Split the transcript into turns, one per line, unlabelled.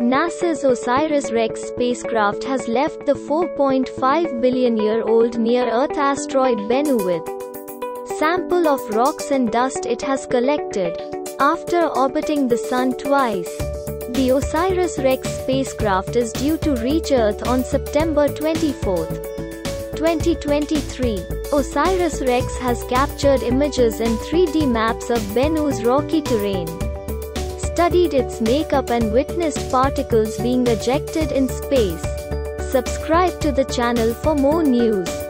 NASA's OSIRIS-REx spacecraft has left the 4.5 billion-year-old near-Earth asteroid Bennu with sample of rocks and dust it has collected. After orbiting the Sun twice, the OSIRIS-REx spacecraft is due to reach Earth on September 24, 2023. OSIRIS-REx has captured images and 3D maps of Bennu's rocky terrain, studied its makeup and witnessed particles being ejected in space. Subscribe to the channel for more news.